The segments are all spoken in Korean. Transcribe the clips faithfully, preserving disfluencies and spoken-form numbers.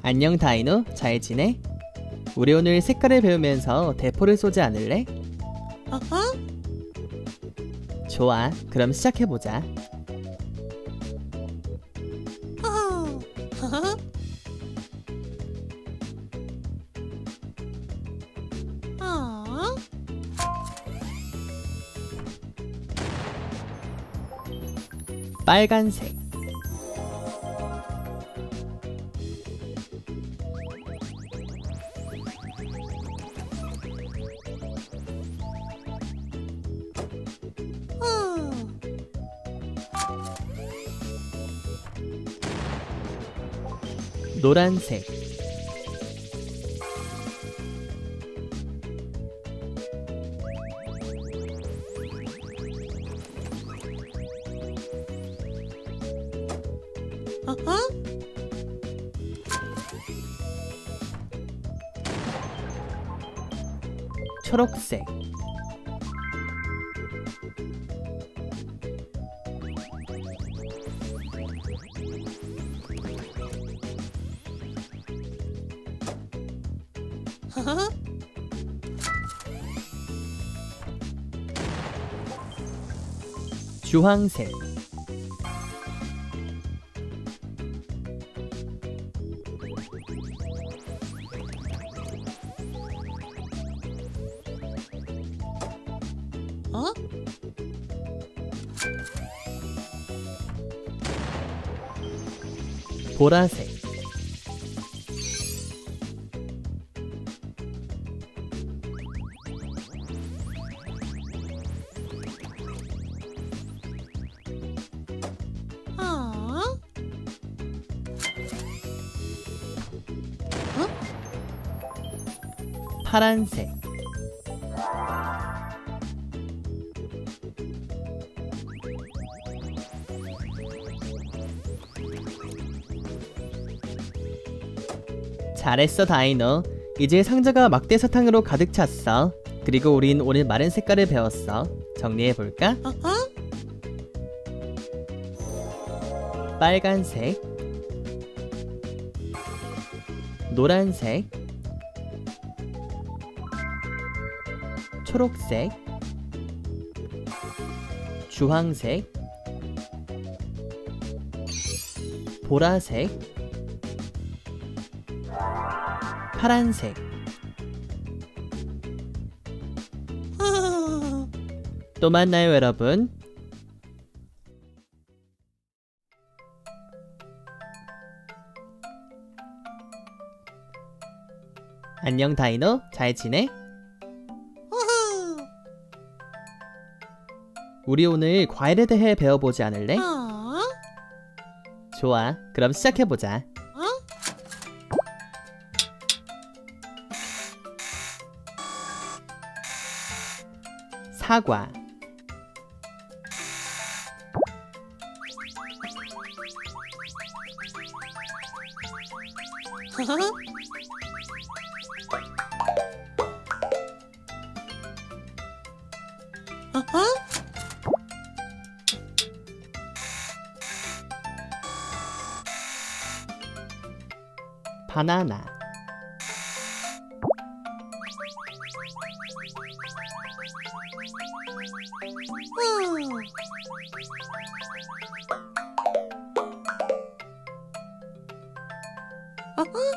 안녕 다이노, 잘 지내? 우리 오늘 색깔을 배우면서 대포를 쏘지 않을래? 어허? 좋아, 그럼 시작해보자. 허허. 허허. 어? 빨간색, 어. 노란색, 어허? 초록색, 허허. 주황색, 어? 보라색, 어? 어? 파란색, 잘했어 다이노. 이제 상자가 막대 사탕으로 가득 찼어. 그리고 우린 오늘 마른 색깔을 배웠어. 정리해볼까? 어허? 빨간색, 노란색, 초록색, 주황색, 보라색, 파란색. 허허. 또 만나요 여러분. 안녕 다이노, 잘 지내? 허허. 우리 오늘 과일에 대해 배워보지 않을래? 어? 좋아, 그럼 시작해보자. 어? 사과, 허허. 어허? 바나나, 어. 어허?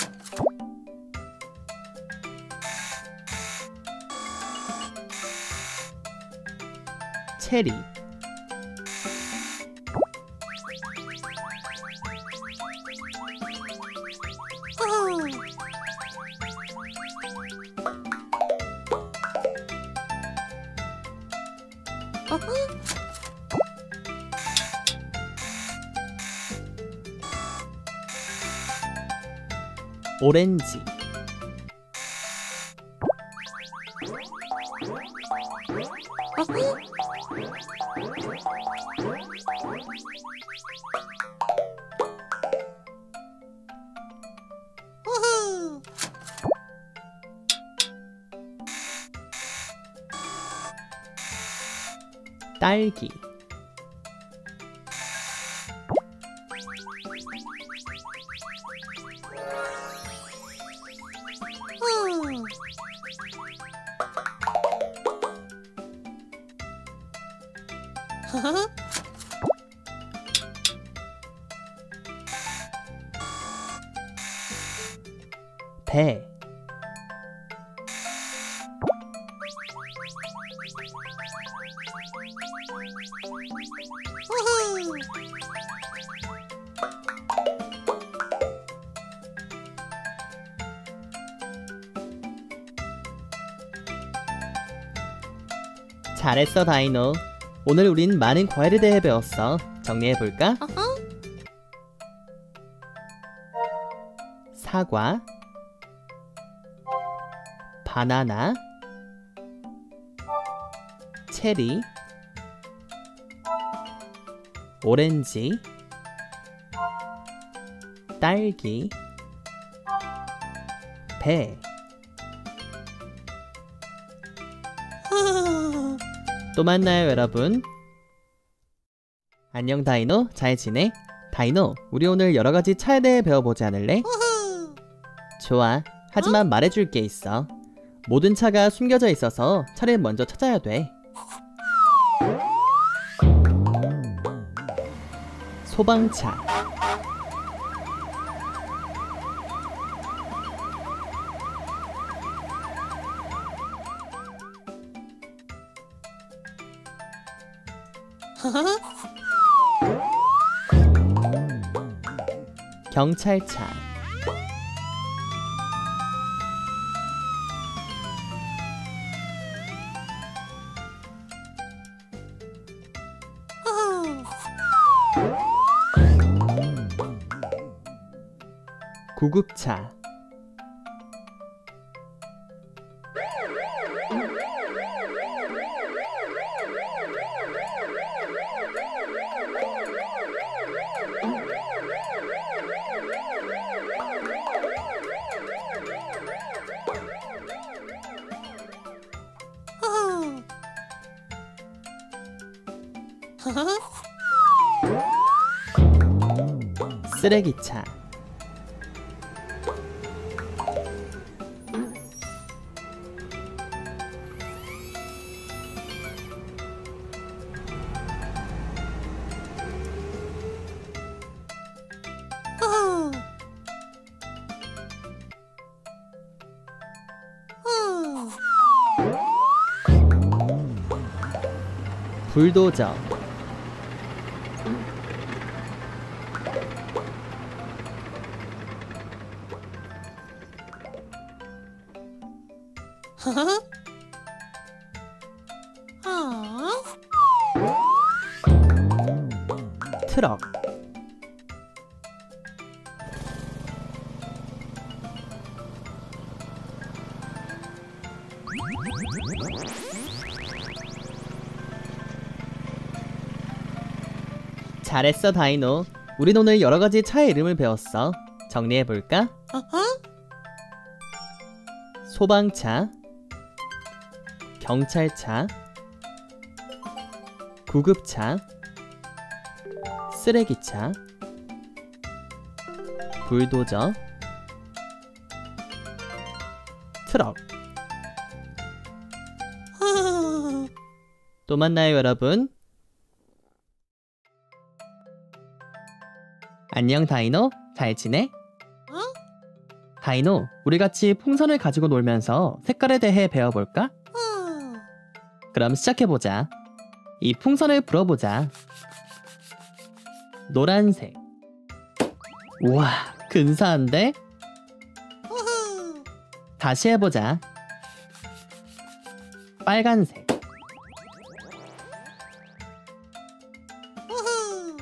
체리, 어. 어허? 오렌지, 어허? 어허. 딸기, 허허. 배, 호호. 잘했어 다이노. 오늘 우린 많은 과일에 대해 배웠어. 정리해볼까? 어허. 사과, 바나나, 체리, 오렌지, 딸기, 배. 호호. 또 만나요 여러분. 안녕 다이노, 잘 지내? 다이노, 우리 오늘 여러가지 차에 대해 배워보지 않을래? 호호. 좋아. 하지만 말해줄 게 있어. 모든 차가 숨겨져 있어서 차를 먼저 찾아야 돼. 소방차, 허허. 경찰차, 호호. 구급차, 호호. 허허. 쓰레기차, 호호. 호호. 불도저, 허허. 어. 트럭, 잘했어 다이노. 우린 오늘 여러가지 차의 이름을 배웠어. 정리해볼까? 어허. 소방차, 경찰차, 구급차, 쓰레기차, 불도저, 트럭. 호호. 또 만나요 여러분. 안녕 다이노, 잘 지내? 어? 다이노, 우리 같이 풍선을 가지고 놀면서 색깔에 대해 배워볼까? 어. 그럼 시작해보자. 이 풍선을 불어보자. 노란색. 우와, 근사한데? 호호. 다시 해보자. 빨간색. 호호.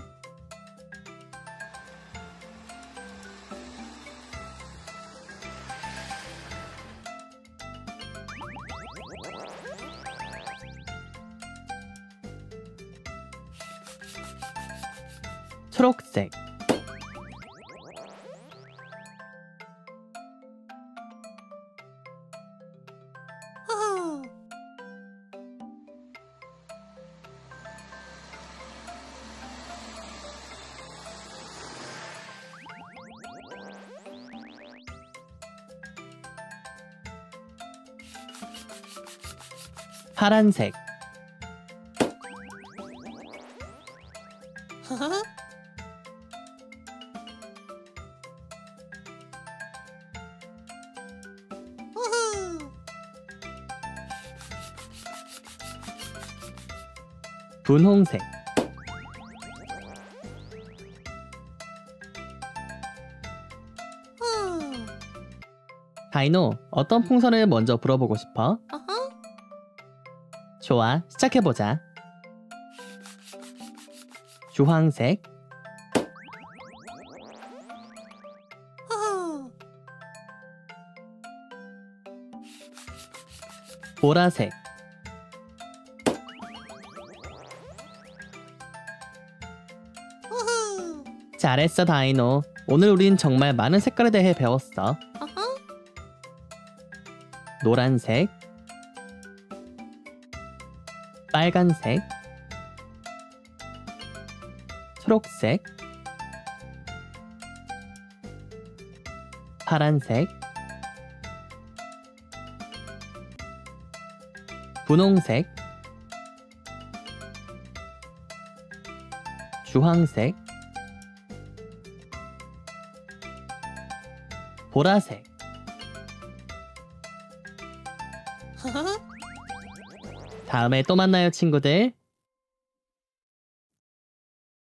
초록색. 호호. 파란색. 분홍색. 후. 다이노, 어떤 풍선을 먼저 불어보고 싶어? 어허. 좋아, 시작해보자. 주황색, 후. 보라색, 후후. 잘했어 다이노. 오늘 우린 정말 많은 색깔에 대해 배웠어. 어허. 노란색, 빨간색, 초록색, 파란색, 분홍색, 주황색, 보라색. 허허. 다음에 또 만나요 친구들.